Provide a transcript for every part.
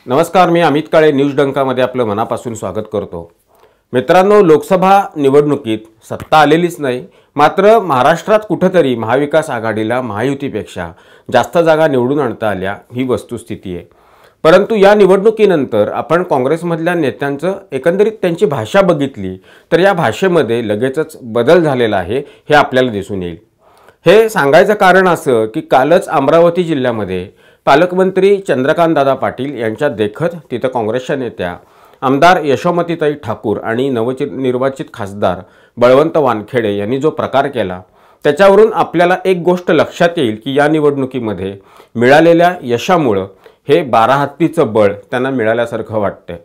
नमस्कार, मी अमित काळे न्यूज डंकामध्ये आपलं मनापासून स्वागत करतो। मित्रांनो, लोकसभा निवडणुकीत सत्ता आलेलीच नाही, मात्र महाराष्ट्रात कुठेतरी महाविकास आघाडीला महायुतीपेक्षा जास्त जागा निवडून आणता आल्या ही वस्तुस्थिती आहे। परंतु या निवडणुकीनंतर आपण काँग्रेसमधल्या नेत्यांचं एकंदरीत त्यांची भाषा बघितली तर या भाषेमध्ये लगेचच बदल झालेला आहे हे आपल्याला दिसून येईल। हे सांगायचं कारण असं की कालच अमरावती जिल्ह्यामध्ये पालकमंत्री चंद्रकांतदादा पाटील यांच्या देखत तिथं काँग्रेसच्या नेत्या आमदार यशोमतीताई ठाकूर आणि नवनिर्वाचित खासदार बळवंत वानखेडे यांनी जो प्रकार केला त्याच्यावरून आपल्याला एक गोष्ट लक्षात येईल की या निवडणुकीमध्ये मिळालेल्या यशामुळे हे 12 हत्तीचं बळ त्यांना मिळाल्यासारखं वाटतंय।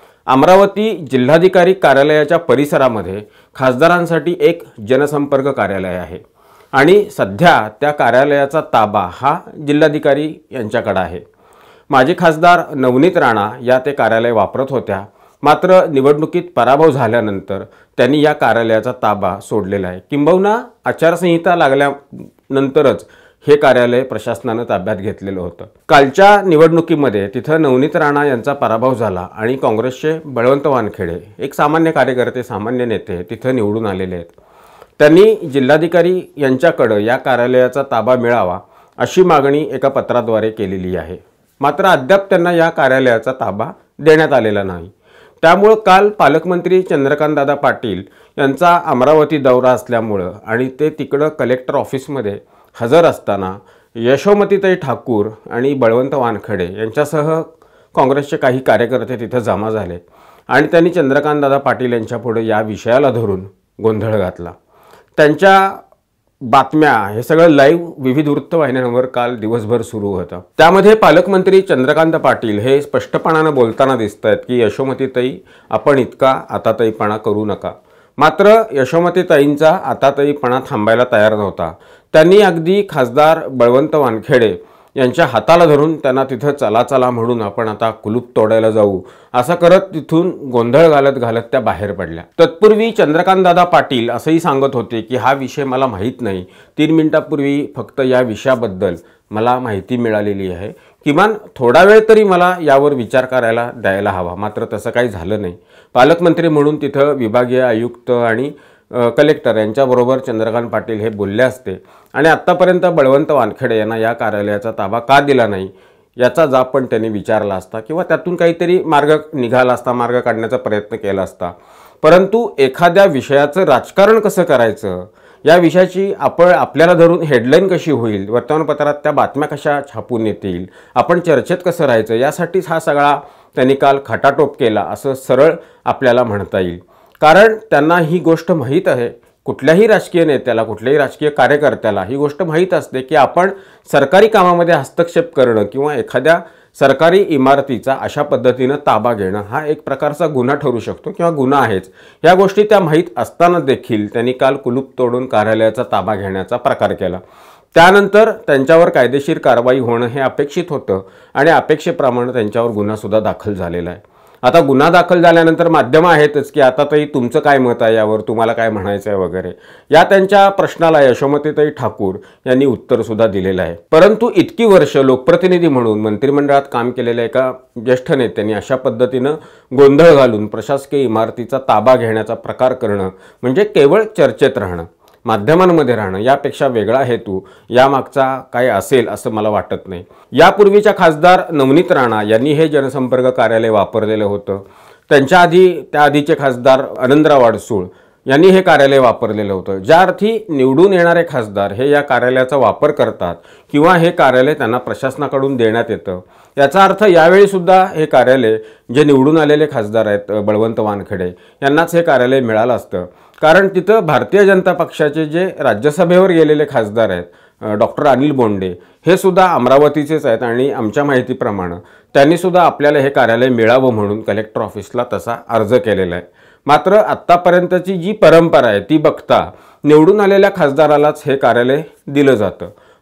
अमरावती जिल्हाधिकारी कार्यालयाच्या परिसरामध्ये खासदारांसाठी एक जनसंपर्क कार्यालय आहे आणि सध्या त्या कार्यालयाचा ताबा हा जिल्हाधिकारी यांच्याकडे आहे। माजी खासदार नवनीत राणा या ते कार्यालय वापरत होत्या, मात्र निवडणुकीत पराभव झाल्यानंतर त्यांनी या कार्यालयाचा ताबा सोडलेला आहे। किंबहुना आचारसंहिता लागल्यानंतरच हे कार्यालय प्रशासनाने ताब्यात घेतलेलं होतं। कालच्या निवडणुकीमध्ये तिथं नवनीत राणा यांचा पराभव झाला आणि काँग्रेसचे बळवंत वानखेडे एक सामान्य कार्यकर्ते सामान्य नेते तिथं निवडून आलेले आहेत। त्यांनी जिल्हाधिकारी यांच्याकडे या कार्यालयाचा ताबा मिळावा अशी मागणी एका पत्राद्वारे केलेली आहे, मात्र अद्याप त्यांना या कार्यालयाचा ताबा देण्यात आलेला नाही। त्यामुळे काल पालकमंत्री चंद्रकांतदादा पाटील यांचा अमरावती दौरा असल्यामुळे आणि ते तिकडे कलेक्टर ऑफिसमध्ये हजर असताना यशोमतीताई ठाकूर आणि बळवंत वानखेडे यांच्यासह काँग्रेसचे काही कार्यकर्ते तिथे जमा झाले आणि त्यांनी चंद्रकांतदादा पाटील यांच्यापुढे या विषयाला धरून गोंधळ घातला। त्यांच्या बातम्या हे सगळं लाईव्ह विविध वृत्तवाहिन्यांवर काल दिवसभर सुरू होतं। त्यामध्ये पालकमंत्री चंद्रकांत पाटील हे स्पष्टपणाने बोलताना दिसतात की यशोमतीताई आपण इतका आताताईपणा करू नका। मात्र यशोमतीताईंचा आताताईपणा थांबायला तयार नव्हता। त्यांनी अगदी खासदार बळवंत वानखेडे यांच्या हाताला धरून त्यांना तिथं चला चला म्हणून आपण आता कुलूप तोडायला जाऊ असं करत तिथून गोंधळ घालत त्या बाहेर पडल्या। तत्पूर्वी चंद्रकांतदादा पाटील असंही सांगत होते की हा विषय मला माहीत नाही, 3 मिनिटांपूर्वी फक्त या विषयाबद्दल मला माहिती मिळालेली आहे, किमान थोडा वेळ तरी मला यावर विचार करायला द्यायला हवा। मात्र तसं काही झालं नाही। पालकमंत्री म्हणून तिथं विभागीय आयुक्त आणि कलेक्टर यांच्याबरोबर चंद्रकांत पाटील हे बोलले असते आणि आत्तापर्यंत बळवंत वानखेडे यांना या कार्यालयाचा ताबा का दिला नाही याचा जाब पण त्यांनी विचारला असता किंवा त्यातून काहीतरी मार्ग निघाला असता, मार्ग काढण्याचा प्रयत्न केला असता। परंतु एखाद्या विषयाचं राजकारण कसं करायचं, या विषयाची आपल्याला धरून हेडलाईन कशी होईल, वर्तमानपत्रात त्या बातम्या कशा छापून येतील, आपण चर्चेत कसं राहायचं, यासाठीच हा सगळा त्यांनी काल खटाटोप केला असं सरळ आपल्याला म्हणता येईल। कारण त्यांना ही गोष्ट माहीत आहे, कुठल्याही राजकीय नेत्याला कुठल्याही राजकीय कार्यकर्त्याला ही गोष्ट माहीत असते की आपण सरकारी कामामध्ये हस्तक्षेप करणं किंवा एखाद्या सरकारी इमारतीचा अशा पद्धतीने ताबा घेणं हा एक प्रकारचा गुन्हा ठरू शकतो किंवा गुन्हा आहेच। या गोष्टी त्या माहीत असताना देखील त्यांनी काल कुलूप तोडून कार्यालयाचा ताबा घेण्याचा प्रकार केला। त्यानंतर त्यांच्यावर कायदेशीर कारवाई होणं हे अपेक्षित होतं आणि अपेक्षेप्रमाणे त्यांच्यावर गुन्हासुद्धा दाखल झालेला आहे। आता गुन्हा दाखल झाल्यानंतर माध्यमं आहेतच की आता ताई तुमचं काय मत आहे यावर, तुम्हाला काय म्हणायचं आहे वगैरे, या त्यांच्या प्रश्नाला यशोमतीताई ठाकूर यांनी उत्तरसुद्धा दिलेलं आहे। परंतु इतकी वर्ष लोकप्रतिनिधी म्हणून मंत्रिमंडळात काम केलेल्या एका ज्येष्ठ नेत्यांनी अशा पद्धतीनं गोंधळ घालून प्रशासकीय इमारतीचा ताबा घेण्याचा प्रकार करणं म्हणजे केवळ चर्चेत राहणं, माध्यमांमध्ये राहणं, यापेक्षा वेगळा हेतू यामागचा काय असेल असं मला वाटत नाही। यापूर्वीच्या खासदार नवनीत राणा यांनी हे जनसंपर्क कार्यालय वापरलेलं होतं। त्यांच्या आधीचे खासदार आनंदराव अडसूळ यांनी हे कार्यालय वापरलेलं होतं। ज्या अर्थी निवडून येणारे खासदार हे या कार्यालयाचा वापर करतात किंवा हे कार्यालय त्यांना प्रशासनाकडून देण्यात येतं, याचा अर्थ यावेळी सुद्धा हे कार्यालय जे निवडून आलेले खासदार आहेत बळवंत वानखेडे यांनाच हे कार्यालय मिळालं असतं। कारण तिथं भारतीय जनता पक्षाचे जे राज्यसभेवर गेलेले खासदार आहेत डॉक्टर अनिल बोंडे हे सुद्धा अमरावतीचेच आहेत आणि आमच्या माहितीप्रमाणे त्यांनी सुद्धा आपल्याला हे कार्यालय मिळावं म्हणून कलेक्टर ऑफिसला तसा अर्ज केलेला आहे। मात्र आत्तापर्यंतची जी परंपरा आहे ती बघता निवडून आलेल्या खासदारालाच हे कार्यालय दिलं जातं।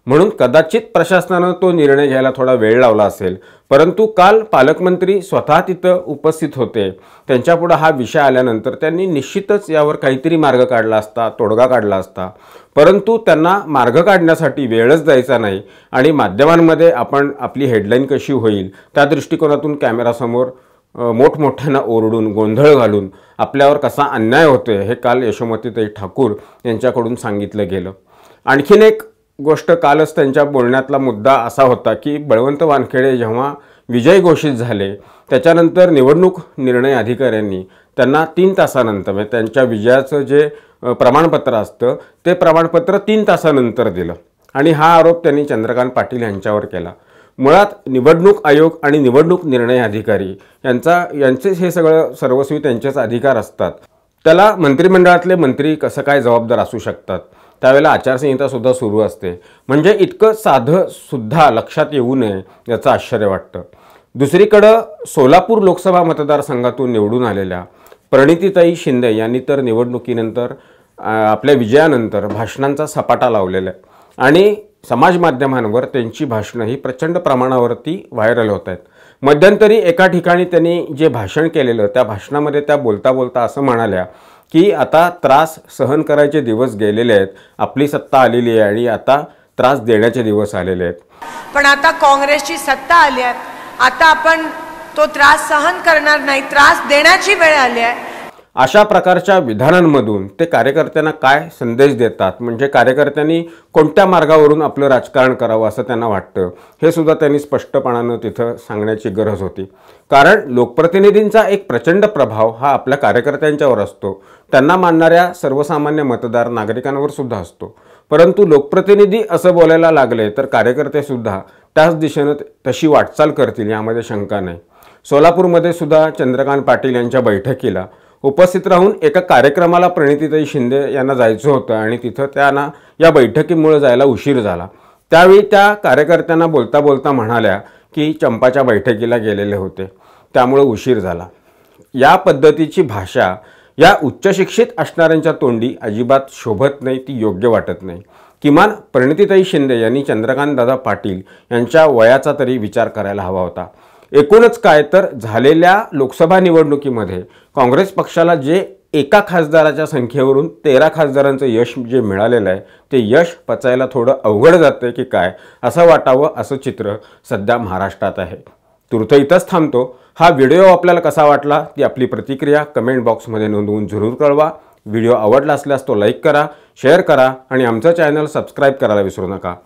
म्हणून कदाचित प्रशासनानं तो निर्णय घ्यायला थोडा वेळ लावला असेल। परंतु काल पालकमंत्री स्वतः तिथं उपस्थित होते, त्यांच्यापुढे हा विषय आल्यानंतर त्यांनी निश्चितच यावर काहीतरी मार्ग काढला असता, तोडगा काढला असता। परंतु त्यांना मार्ग काढण्यासाठी वेळच द्यायचा नाही आणि माध्यमांमध्ये आपण आपली हेडलाईन कशी होईल त्या दृष्टिकोनातून कॅमेरासमोर मोठमोठ्यानं ओरडून गोंधळ घालून आपल्यावर कसा अन्याय होतोय हे काल यशोमतीताई ठाकूर यांच्याकडून सांगितलं गेलं। आणखीन एक गोष्ट कालच त्यांच्या बोलण्यातला मुद्दा असा होता की बळवंत वानखेडे जेव्हा विजय घोषित झाले त्याच्यानंतर निवडणूक निर्णय अधिकाऱ्यांनी त्यांना 3 तासानंतर म्हणजे त्यांच्या विजयाचं जे प्रमाणपत्र असतं ते प्रमाणपत्र 3 तासानंतर दिलं आणि हा आरोप त्यांनी चंद्रकांत पाटील यांच्यावर केला। मुळात निवडणूक आयोग आणि निवडणूक निर्णय अधिकारी यांचे हे सगळं सर्वस्वी त्यांचेच अधिकार असतात। त्याला मंत्रिमंडळातले मंत्री कसं काय जबाबदार असू शकतात, त्यावेळेला आचारसंहिता सुद्धा सुरू असते, म्हणजे इतकं साधं सुद्धा लक्षात येऊ नये याचं आश्चर्य वाटतं। दुसरीकडं सोलापूर लोकसभा मतदारसंघातून निवडून आलेल्या प्रणितीताई शिंदे यांनी तर निवडणुकीनंतर आपल्या विजयानंतर भाषणांचा सपाटा लावलेला आहे आणि समाज माध्यमांवर त्यांची भाषणं ही प्रचंड प्रमाणावरती व्हायरल होत आहेत। मध्यंतरी एका ठिकाणी त्यांनी जे भाषण केलेलं त्या भाषणामध्ये त्या बोलता बोलता असं म्हणाल्या की आता त्रास सहन करायचे दिवस गेलेले आहेत, आपली सत्ता आलेली आहे आणि आता त्रास देण्याचे दिवस आलेले आहेत। पण आता काँग्रेसची सत्ता आली आहे, आता आपण तो त्रास सहन करणार नाही, त्रास देण्याची वेळ आली आहे। अशा प्रकारच्या विधानांमधून ते कार्यकर्त्यांना काय संदेश देतात, म्हणजे कार्यकर्त्यांनी कोणत्या मार्गावरून आपलं राजकारण करावं असं त्यांना वाटतं हे सुद्धा त्यांनी स्पष्टपणानं तिथं सांगण्याची गरज होती। कारण लोकप्रतिनिधींचा एक प्रचंड प्रभाव हा आपल्या कार्यकर्त्यांच्यावर असतो, त्यांना मानणाऱ्या सर्वसामान्य मतदार नागरिकांवर सुद्धा असतो। परंतु लोकप्रतिनिधी असं बोलायला लागले तर कार्यकर्ते सुद्धा त्याच दिशेनं तशी वाटचाल करतील यामध्ये शंका नाही। सोलापूरमध्ये सुद्धा चंद्रकांत पाटील यांच्या बैठकीला उपस्थित राहून एका कार्यक्रमाला प्रणितीताई शिंदे यांना जायचं होतं आणि तिथं त्यांना या बैठकीमुळे जायला उशीर झाला। त्यावेळी त्या कार्यकर्त्यांना बोलता बोलता म्हणाल्या की चंपाच्या बैठकीला गेलेले होते त्यामुळे उशीर झाला। या पद्धतीची भाषा या उच्चशिक्षित असणाऱ्यांच्या तोंडी अजिबात शोभत नाही, ती योग्य वाटत नाही। किमान प्रणितीताई शिंदे यांनी चंद्रकांत दादा पाटील यांच्या वयाचा तरी विचार करायला हवा होता। एकूणच काय तर झालेल्या लोकसभा निवडणुकीमध्ये काँग्रेस पक्षाला जे एका खासदाराच्या संख्येवरून 13 खासदारांचं यश जे मिळालेलं आहे ते यश पचायला थोडं अवघड जातं की काय असं वाटावं असं चित्र सध्या महाराष्ट्रात आहे। तूर्त इथंच थांबतो। हा व्हिडिओ आपल्याला कसा वाटला ती आपली प्रतिक्रिया कमेंट बॉक्समध्ये नोंदवून जरूर कळवा। व्हिडिओ आवडला असल्यास तो लाईक करा, शेअर करा आणि आमचं चॅनल सबस्क्राईब करायला विसरू नका।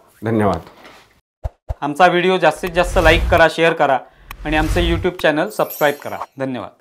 धन्यवाद। आमचा व्हिडिओ जास्तीत जास्त लाईक करा, शेअर करा आणि आमचे YouTube चॅनल सबस्क्राईब करा। धन्यवाद।